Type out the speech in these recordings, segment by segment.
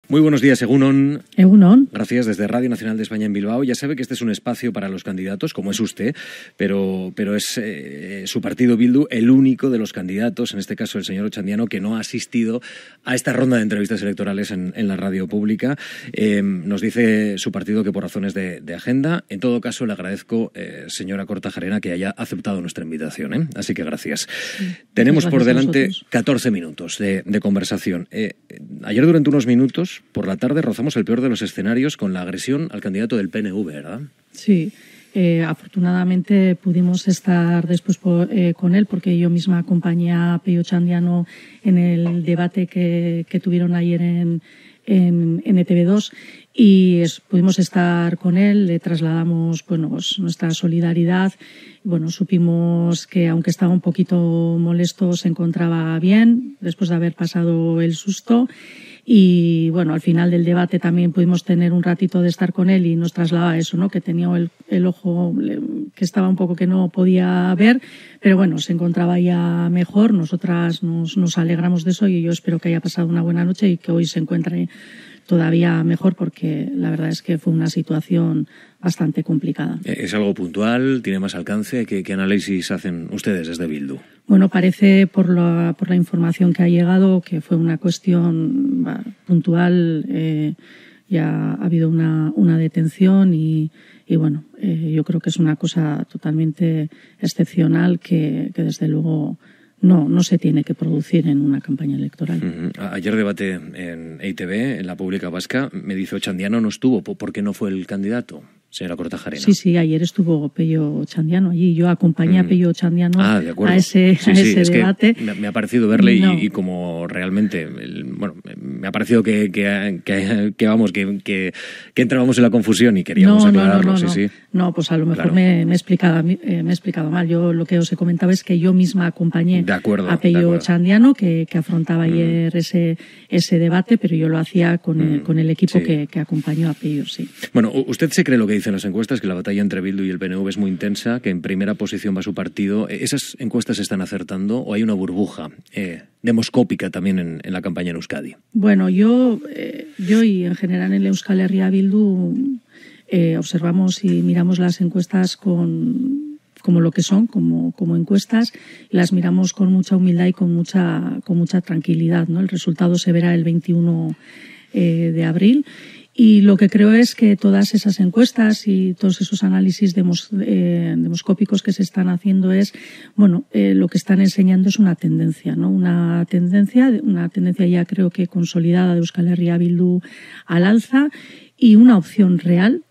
Muy buenos días, Egunon. Egunon. Gracias, desde Radio Nacional de España en Bilbao. Ya sabe que este es un espacio para los candidatos, como es usted, pero es su partido Bildu el único de los candidatos, en este caso el señor Otxandiano, que no ha asistido a esta ronda de entrevistas electorales en la radio pública. Nos dice su partido que por razones de agenda. En todo caso, le agradezco, señora Kortajarena, que haya aceptado nuestra invitación. Así que gracias. Tenemos por delante 14 minutos de conversación. Ayer, durante unos minutos, por la tarde, rozamos el peor de los escenarios con la agresión al candidato del PNV, ¿verdad? Sí, afortunadamente pudimos estar después con él, porque yo misma acompañé a Peio Otxandiano en el debate que tuvieron ayer en ETV2 y pudimos estar con él, le trasladamos pues nuestra solidaridad. Supimos que, aunque estaba un poquito molesto, se encontraba bien después de haber pasado el susto. Y al final del debate también pudimos tener un ratito de estar con él y nos trasladaba eso, ¿no? Que tenía el ojo que estaba un poco que no podía ver, pero se encontraba ya mejor. Nosotras nos alegramos de eso y yo espero que haya pasado una buena noche y que hoy se encuentre todavía mejor, porque la verdad es que fue una situación bastante complicada. ¿Es algo puntual? ¿Tiene más alcance? ¿Qué análisis hacen ustedes desde Bildu? Parece por la información que ha llegado que fue una cuestión puntual. Ya ha habido una detención y yo creo que es una cosa totalmente excepcional que desde luego no se tiene que producir en una campaña electoral. Ayer debate en EITB, en la Pública Vasca, me dice Otxandiano no estuvo. ¿Por qué no fue el candidato, señora Kortajarena? Sí, ayer estuvo Peio Otxandiano allí. Yo acompañé a Peio Otxandiano a ese debate. Que me ha parecido verle y como realmente, me ha parecido que entrábamos en la confusión y queríamos aclararlo. No, pues a lo mejor me he explicado mal. Yo lo que os he comentado es que yo misma acompañé a Peio Otxandiano, que afrontaba ayer ese debate, pero yo lo hacía con el equipo que acompañó a Peio, sí. Bueno, ¿usted se cree lo que dicen las encuestas, que la batalla entre Bildu y el PNV es muy intensa, que en primera posición va su partido? ¿Esas encuestas se están acertando o hay una burbuja demoscópica también en la campaña en Euskadi? Yo y en general en la Euskal Herria Bildu observamos y miramos las encuestas como lo que son, como encuestas, y las miramos con mucha humildad y con mucha tranquilidad, ¿no? El resultado se verá el 21 de abril. Y lo que creo es que todas esas encuestas y todos esos análisis demoscópicos que se están haciendo lo que están enseñando es una tendencia, ¿no? Una tendencia ya creo que consolidada de Euskal Herria Bildu al alza, y una opción real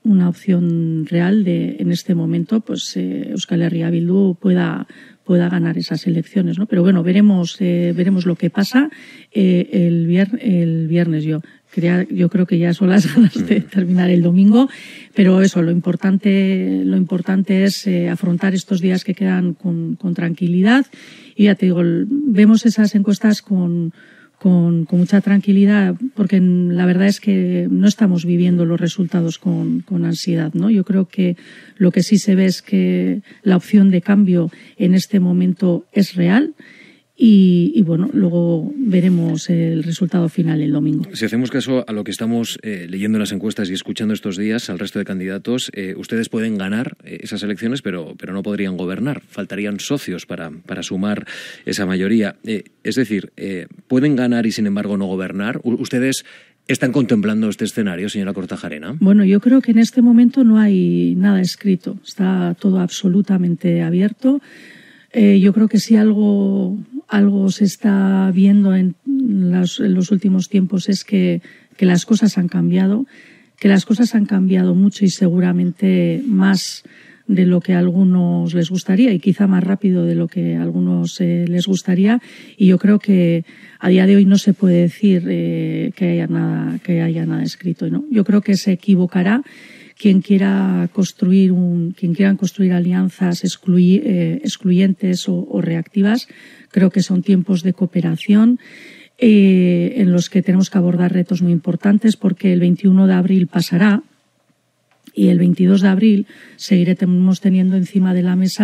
de en este momento Euskal Herria Bildu pueda ganar esas elecciones, ¿no? Pero veremos lo que pasa el viernes. Yo creo que ya son las ganas de terminar el domingo, pero lo importante es afrontar estos días que quedan con tranquilidad. Y ya te digo, vemos esas encuestas con mucha tranquilidad, porque la verdad es que no estamos viviendo los resultados con ansiedad, ¿no? Yo creo que lo que sí se ve es que la opción de cambio en este momento es real. Y luego veremos el resultado final el domingo. Si hacemos caso a lo que estamos leyendo en las encuestas y escuchando estos días al resto de candidatos, ustedes pueden ganar esas elecciones, pero no podrían gobernar. Faltarían socios para sumar esa mayoría. Es decir, pueden ganar y sin embargo no gobernar. ¿Ustedes están contemplando este escenario, señora Kortajarena? Yo creo que en este momento no hay nada escrito. Está todo absolutamente abierto. Yo creo que si algo se está viendo en los últimos tiempos es que las cosas han cambiado, mucho y seguramente más de lo que a algunos les gustaría y quizá más rápido de lo que a algunos les gustaría. Y yo creo que a día de hoy no se puede decir que haya nada escrito, ¿no? Yo creo que se equivocará quien quieran construir alianzas excluyentes o reactivas. Creo que son tiempos de cooperación en los que tenemos que abordar retos muy importantes, porque el 21 de abril pasará y el 22 de abril seguiremos teniendo encima de la mesa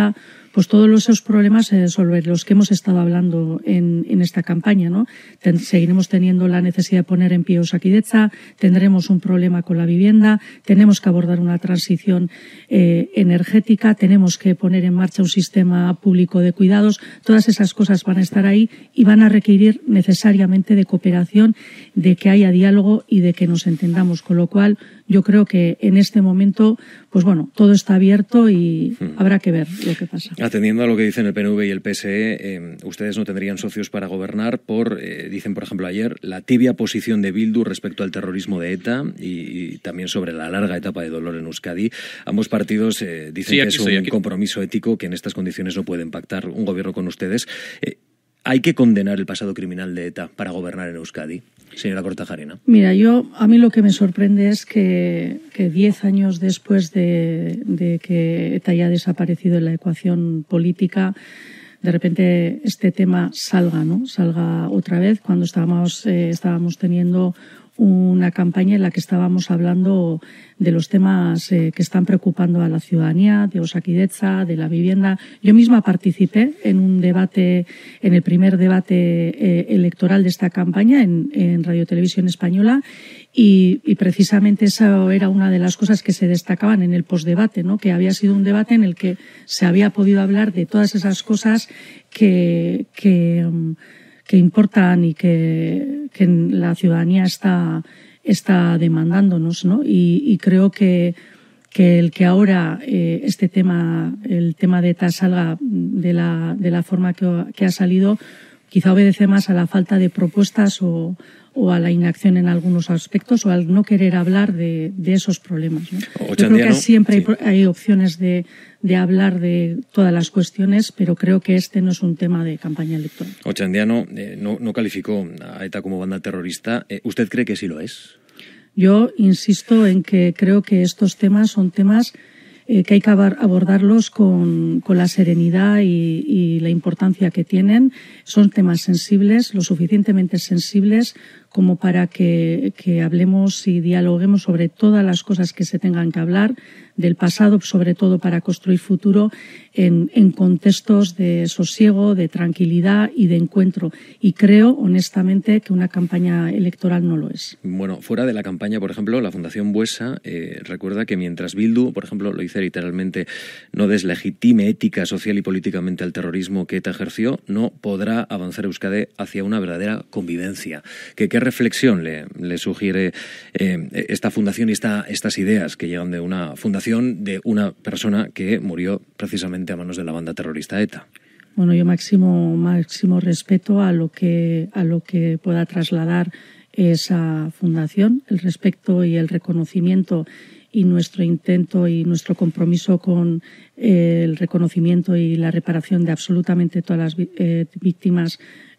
pues todos esos problemas sobre los que hemos estado hablando en esta campaña, ¿no? Seguiremos teniendo la necesidad de poner en pie Osakidetza, tendremos un problema con la vivienda, tenemos que abordar una transición energética, tenemos que poner en marcha un sistema público de cuidados. Todas esas cosas van a estar ahí y van a requerir necesariamente de cooperación, de que haya diálogo y de que nos entendamos, con lo cual yo creo que en este momento, pues bueno, todo está abierto y habrá que ver lo que pasa. Atendiendo a lo que dicen el PNV y el PSE, ustedes no tendrían socios para gobernar por, dicen por ejemplo ayer, la tibia posición de Bildu respecto al terrorismo de ETA y también sobre la larga etapa de dolor en Euskadi. Ambos partidos dicen que es un compromiso ético que en estas condiciones no pueden pactar un gobierno con ustedes. ¿Hay que condenar el pasado criminal de ETA para gobernar en Euskadi, señora Kortajarena? Mira, a mí lo que me sorprende es que 10 años después de que ETA haya desaparecido en la ecuación política, de repente este tema salga otra vez, cuando estábamos teniendo una campaña en la que estábamos hablando de los temas que están preocupando a la ciudadanía, de Osakidetza, de la vivienda. Yo misma participé en un debate, en el primer debate electoral de esta campaña en Radio Televisión Española y precisamente esa era una de las cosas que se destacaban en el postdebate, ¿no? Que había sido un debate en el que se había podido hablar de todas esas cosas que importan y que la ciudadanía está demandándonos, ¿no? Y creo que el que ahora el tema de ETA salga de la forma que ha salido, quizá obedece más a la falta de propuestas o a la inacción en algunos aspectos o al no querer hablar de esos problemas, ¿no? Yo creo que siempre hay opciones de hablar de todas las cuestiones, pero creo que este no es un tema de campaña electoral. Ochandiano no calificó a ETA como banda terrorista. ¿Usted cree que sí lo es? Yo insisto en que creo que estos temas son temas que hay que abordarlos con la serenidad y la importancia que tienen. Son temas sensibles, lo suficientemente sensibles como para que hablemos y dialoguemos sobre todas las cosas que se tengan que hablar, del pasado, sobre todo para construir futuro en contextos de sosiego, de tranquilidad y de encuentro. Y creo, honestamente, que una campaña electoral no lo es. Bueno, fuera de la campaña, por ejemplo, la Fundación Buesa recuerda que mientras Bildu, por ejemplo, lo dice literalmente, no deslegitime ética, social y políticamente al terrorismo que ETA ejerció, no podrá avanzar Euskadi hacia una verdadera convivencia. ¿Qué reflexión le sugiere esta fundación y estas ideas que llegan de una fundación de una persona que murió precisamente a manos de la banda terrorista ETA? Bueno, yo máximo respeto a lo que pueda trasladar esa fundación, el respeto y el reconocimiento y nuestro intento y nuestro compromiso con el reconocimiento y la reparación de absolutamente todas las víctimas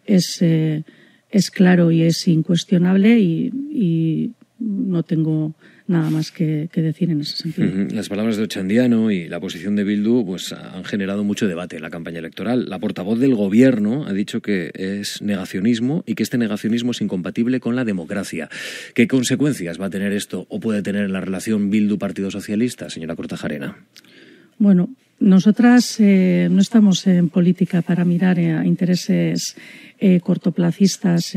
es claro y es incuestionable y no tengo nada más que decir en ese sentido. Las palabras de Ochandiano y la posición de Bildu pues han generado mucho debate en la campaña electoral. La portavoz del gobierno ha dicho que es negacionismo y que este negacionismo es incompatible con la democracia. ¿Qué consecuencias va a tener esto o puede tener en la relación Bildu-Partido Socialista, señora Kortajarena? Bueno, nosotras no estamos en política para mirar a intereses cortoplacistas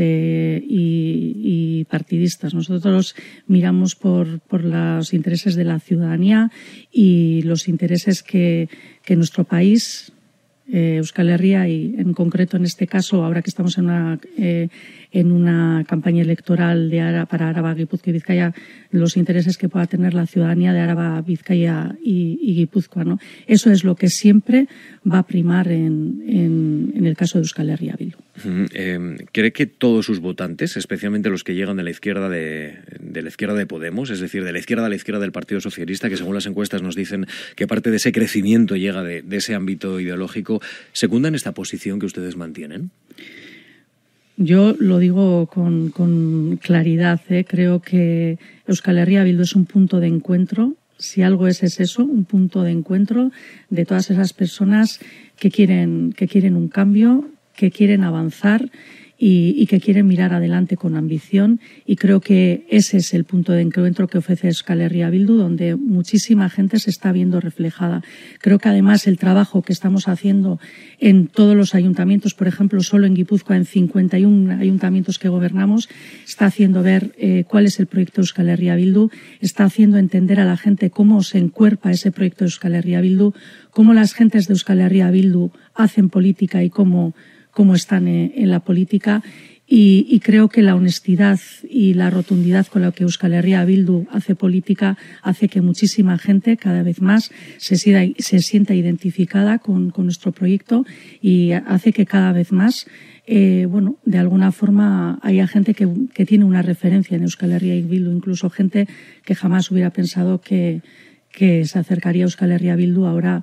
y partidistas. Nosotros miramos por los intereses de la ciudadanía y los intereses que nuestro país, Euskal Herria, y en concreto en este caso, ahora que estamos en una campaña electoral para Araba, Guipúzcoa y Vizcaya, los intereses que pueda tener la ciudadanía de Araba, Vizcaya y Guipúzcoa, ¿no? Eso es lo que siempre va a primar en el caso de Euskal Herria Bildu. ¿Cree que todos sus votantes, especialmente los que llegan de la izquierda de Podemos, es decir, de la izquierda a la izquierda del Partido Socialista, que según las encuestas nos dicen que parte de ese crecimiento llega de ese ámbito ideológico, secundan esta posición que ustedes mantienen? Yo lo digo con claridad, Creo que Euskal Herria Bildu es un punto de encuentro. Si algo es eso, un punto de encuentro de todas esas personas que quieren un cambio, que quieren avanzar y que quieren mirar adelante con ambición, y creo que ese es el punto de encuentro que ofrece Euskal Herria Bildu, donde muchísima gente se está viendo reflejada. Creo que además el trabajo que estamos haciendo en todos los ayuntamientos, por ejemplo, solo en Guipúzcoa, en 51 ayuntamientos que gobernamos, está haciendo ver cuál es el proyecto Euskal Herria Bildu, está haciendo entender a la gente cómo se encuerpa ese proyecto Euskal Herria Bildu, cómo las gentes de Euskal Herria Bildu hacen política y cómo están en la política. Y creo que la honestidad y la rotundidad con la que Euskal Herria Bildu hace política hace que muchísima gente cada vez más se sienta identificada con nuestro proyecto, y hace que cada vez más de alguna forma haya gente que tiene una referencia en Euskal Herria Bildu, incluso gente que jamás hubiera pensado que se acercaría a Euskal Herria Bildu. Ahora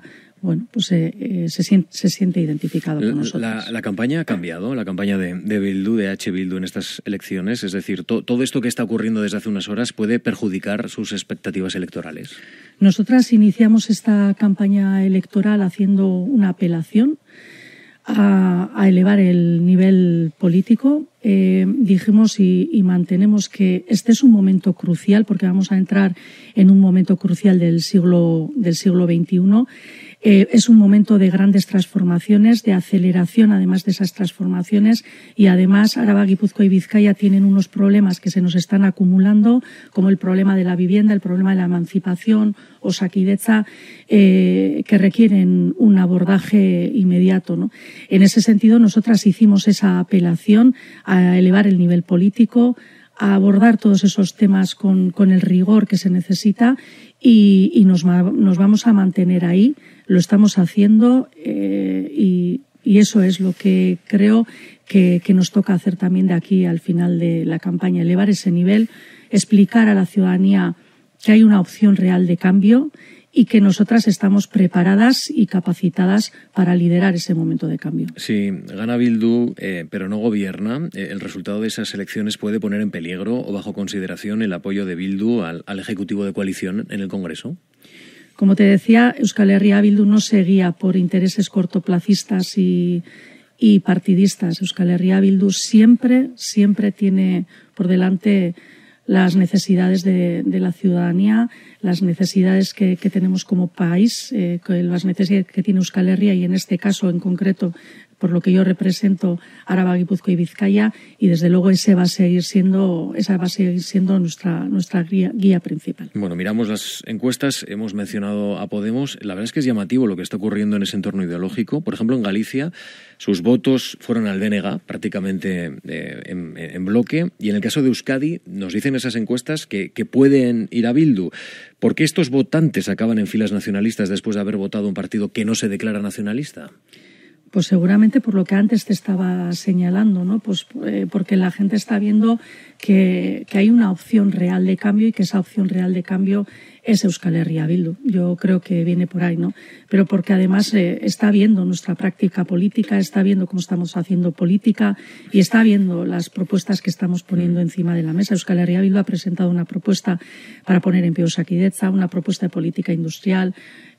se siente identificado con nosotros. La campaña ha cambiado, la campaña de Bildu, de H. Bildu en estas elecciones. Es decir, todo esto que está ocurriendo desde hace unas horas puede perjudicar sus expectativas electorales. Nosotras iniciamos esta campaña electoral haciendo una apelación a elevar el nivel político. Dijimos y mantenemos que este es un momento crucial, porque vamos a entrar en un momento crucial del siglo XXI. Es un momento de grandes transformaciones, de aceleración además de esas transformaciones, y además Araba, Guipúzcoa y Vizcaya tienen unos problemas que se nos están acumulando, como el problema de la vivienda, el problema de la emancipación, Osakidetza, que requieren un abordaje inmediato, ¿no? En ese sentido, nosotras hicimos esa apelación a elevar el nivel político, a abordar todos esos temas con el rigor que se necesita, y nos vamos a mantener ahí. Lo estamos haciendo, y eso es lo que creo que nos toca hacer también de aquí al final de la campaña, elevar ese nivel, explicar a la ciudadanía que hay una opción real de cambio y que nosotras estamos preparadas y capacitadas para liderar ese momento de cambio. Si gana Bildu, pero no gobierna, el resultado de esas elecciones puede poner en peligro o bajo consideración el apoyo de Bildu al Ejecutivo de coalición en el Congreso. Como te decía, Euskal Herria Bildu no se guía por intereses cortoplacistas y partidistas. Euskal Herria Bildu siempre tiene por delante las necesidades de la ciudadanía, las necesidades que tenemos como país, las necesidades que tiene Euskal Herria, y en este caso en concreto, por lo que yo represento, Araba, Guipúzcoa y Vizcaya, y desde luego esa va a seguir siendo nuestra guía principal. Bueno, miramos las encuestas, hemos mencionado a Podemos. La verdad es que es llamativo lo que está ocurriendo en ese entorno ideológico. Por ejemplo, en Galicia, sus votos fueron al DNG prácticamente en bloque, y en el caso de Euskadi nos dicen esas encuestas que pueden ir a Bildu. ¿Por qué estos votantes acaban en filas nacionalistas después de haber votado un partido que no se declara nacionalista? Pues seguramente por lo que antes te estaba señalando, ¿no? Pues porque la gente está viendo que hay una opción real de cambio, y que esa opción real de cambio es Euskal Herria Bildu. Yo creo que viene por ahí, ¿no? Pero porque además está viendo nuestra práctica política, está viendo cómo estamos haciendo política, y está viendo las propuestas que estamos poniendo encima de la mesa. Euskal Herria Bildu ha presentado una propuesta para poner en pie Osakidetza, una propuesta de política industrial.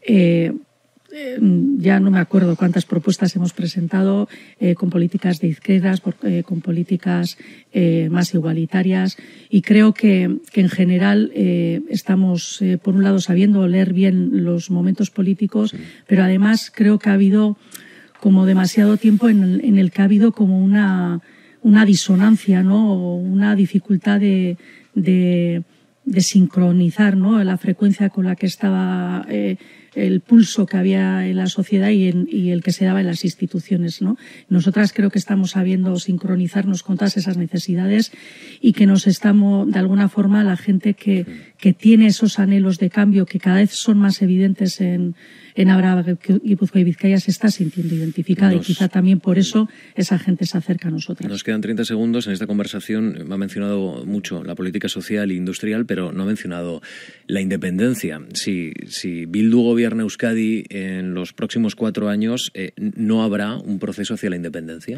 Ya no me acuerdo cuántas propuestas hemos presentado, con políticas de izquierdas, con políticas más igualitarias, y creo que en general estamos, por un lado, sabiendo leer bien los momentos políticos, sí, pero además creo que ha habido como demasiado tiempo en el que ha habido como una disonancia, ¿no? O una dificultad de sincronizar, ¿no? La frecuencia con la que estaba el pulso que había en la sociedad y el que se daba en las instituciones, ¿no? Nosotras creo que estamos sabiendo sincronizarnos con todas esas necesidades, y que nos estamos, de alguna forma, la gente que tiene esos anhelos de cambio que cada vez son más evidentes en Araba, Guipúzcoa y Vizcaya, se está sintiendo identificada, y quizá también por eso esa gente se acerca a nosotras. Nos quedan 30 segundos. En esta conversación me ha mencionado mucho la política social e industrial, pero no ha mencionado la independencia. Si Bildu gobierna Euskadi en los próximos 4 años, ¿no habrá un proceso hacia la independencia?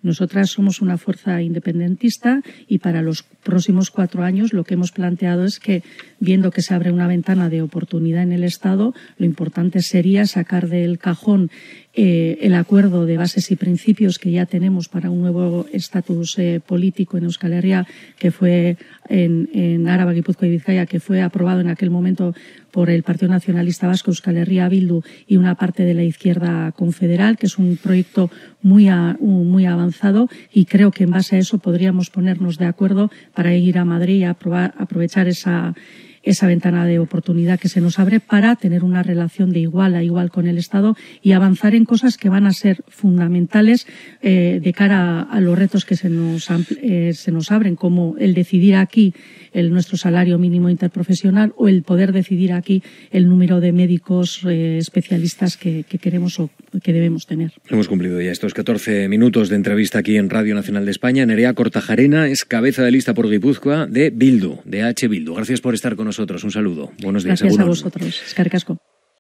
Nosotras somos una fuerza independentista y para los próximos 4 años lo que hemos planteado es que, viendo que se abre una ventana de oportunidad en el Estado, lo importante sería sacar del cajón el acuerdo de bases y principios que ya tenemos para un nuevo estatus político en Euskal Herria, que fue en Araba, Guipúzcoa y Vizcaya, que fue aprobado en aquel momento por el Partido Nacionalista Vasco, Euskal Herria Bildu y una parte de la izquierda confederal, que es un proyecto muy avanzado, y creo que en base a eso podríamos ponernos de acuerdo para ir a Madrid y aprovechar esa ventana de oportunidad que se nos abre para tener una relación de igual a igual con el Estado y avanzar en cosas que van a ser fundamentales de cara a los retos que se nos abren, como el decidir aquí nuestro salario mínimo interprofesional o el poder decidir aquí el número de médicos especialistas que queremos o que debemos tener. Hemos cumplido ya estos 14 minutos de entrevista aquí en Radio Nacional de España. Nerea Kortajarena es cabeza de lista por Guipúzcoa de Bildu, de H. Bildu. Gracias por estar con nosotros. Un saludo. Buenos días. Gracias a vosotros. Eskerrik asko.